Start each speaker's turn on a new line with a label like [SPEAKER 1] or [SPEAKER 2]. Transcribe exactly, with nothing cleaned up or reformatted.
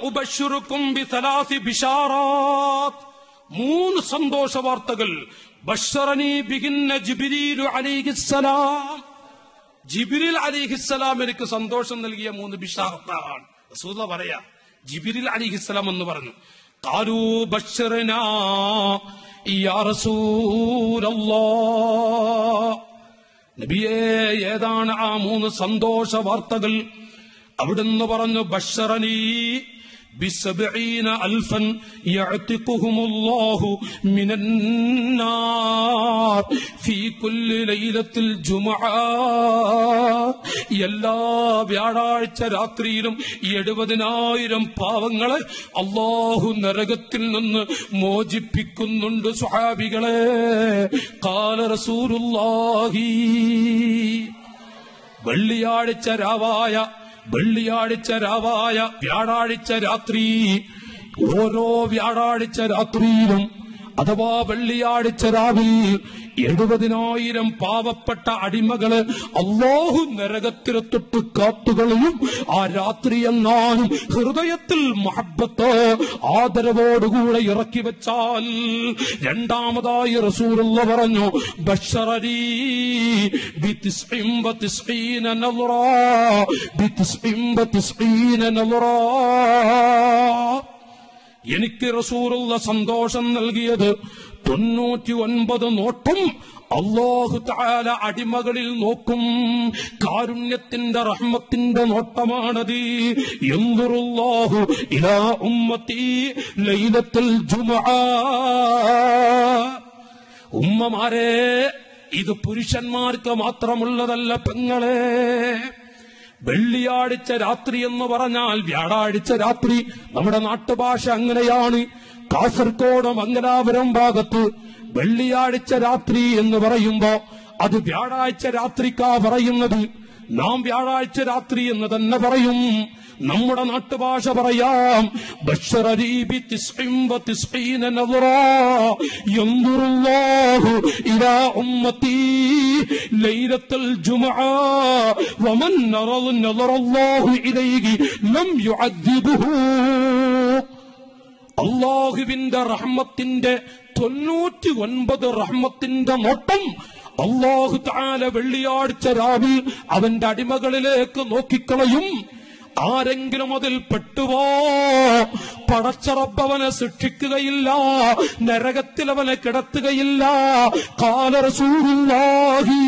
[SPEAKER 1] ഉബശ്ശിറുക്കും ബിസലാസി ബിശാറാത്ത്, മൂന്ന് സന്തോഷ വാർത്തകൾ. ബശ്ശറനി ബിഹിന്ന ജിബ്രീൽ അലൈഹിസ്സലാം, ജിബ്രീൽ അലൈഹിസ്സലാം എനിക്ക് സന്തോഷം നൽകിയ മൂന്ന് ബിശാറത്താണ്. റസൂലുള്ളാഹി പറയാ ജിബ്രീൽ അലൈഹിസ്സലാം എന്ന് പറഞ്ഞു. ഖാലൂ ബശ്ശിർനാ യാ റസൂലല്ലാഹ്, നബിയേ ഏതാണ് ആ മൂന്ന് സന്തോഷ വാർത്തകൾ? അവിടുന്ന് പറഞ്ഞു ബശ്ശറനി ബിസബ്ഈന അൽഫൻ യഅ്തിഖുഹുമുല്ലാഹു മിനന്നാർ ഫീ കുല്ലി ലൈലത്തിൽ ജുമുഅ, എല്ലാ വ്യാഴാഴ്ച രാത്രിയിലും എഴുപതിനായിരം പാവങ്ങളെ അല്ലാഹു നരകത്തിൽ നിന്ന് മോചിപ്പിക്കുന്നുണ്ട്. സ്വഹാബികളെ, ഖാല റസൂലുള്ളാഹി, വെള്ളിയാഴ്ച രാവായ വെള്ളിയാഴ്ച രാവായ വ്യാഴാഴ്ച രാത്രി, ഓരോ വ്യാഴാഴ്ച രാത്രിയിലും അഥവാ വെള്ളിയാഴ്ച രാവിൽ എഴുപതിനായിരം പാവപ്പെട്ട അടിമകള് അല്ലാഹു നരകത്തിലെ തൊട്ട് കാത്തുകളയും. ആ രാത്രി എങ്ങാനും ഹൃദയത്തിൽ മുഹബ്ബത്ത് ആദരവോടുകൂടെ ഇറക്കി വെച്ചാൽ, രണ്ടാമതായി റസൂലുള്ളാഹി പറഞ്ഞു ബശ്ശറനി ബിതിസ്ഇൻ വതിസ്ഈന നളറ, ബിതിസ്ഇൻ വതിസ്ഈന നളറ, എനിക്ക് റസൂലുള്ളാഹി സന്തോഷം നൽകിയത് തൊണ്ണൂറ്റി ഒൻപത് നോട്ടം അല്ലാഹു തആല അടിമകളിൽ നോക്കും. കാരുണ്യത്തിന്റെ റഹ്മത്തിന്റെ നോട്ടമാണത്. യൻദുറുല്ലാഹു ഇലാ ഉമ്മത്തി ലൈലത്തുൽ ജുമുഅ. ഉമ്മമാരെ, ഇത് പുരുഷന്മാർക്ക് മാത്രമുള്ളതല്ല പെങ്ങളെ. വെള്ളിയാഴ്ച രാത്രി എന്ന് പറഞ്ഞാൽ വ്യാഴാഴ്ച രാത്രി, നമ്മുടെ നാട്ടുഭാഷ അങ്ങനെയാണ്. കാസർഗോഡ് മംഗലാപുരം ഭാഗത്ത് വെള്ളിയാഴ്ച രാത്രി എന്ന് പറയുമ്പോ അത് വ്യാഴാഴ്ച രാത്രിക്കാ പറയുന്നത്. നാം വ്യാഴാഴ്ച രാത്രി എന്ന് തന്നെ പറയും. നമ്മുടെ നാട്ടുഭാഷ പറയാം ബശ്ശറനി ബിതിസ്ഇൻ വതിസ്ഈന നളറ യൻദുറുല്ലാഹു ഇലാ ഉമ്മത്തി ലൈലത്തുൽ ജുമുഅ വമൻ നളറല്ലാഹു ഇലൈഹി ലം യുഅദ്ദിബുഹു. അല്ലാഹുവിന്റെ റഹ്മത്തിന്റെ തൊണ്ണൂറ്റി ഒൻപത് റഹ്മത്തിന്റെ നോട്ടം അല്ലാഹു തആല വെള്ളിയാഴ്ച രാവിൽ അവന്റെ അടിമകളിലേക്ക് നോക്കിക്കളയും. ആരെങ്കിലും അതിൽ പെട്ടുവോ, പടച്ച റബ്ബ് അവനെ ശിക്ഷിക്കുകയില്ല, നരകത്തിൽ അവനെ കിടത്തുകയില്ല. ഖാല റസൂലുള്ളാഹി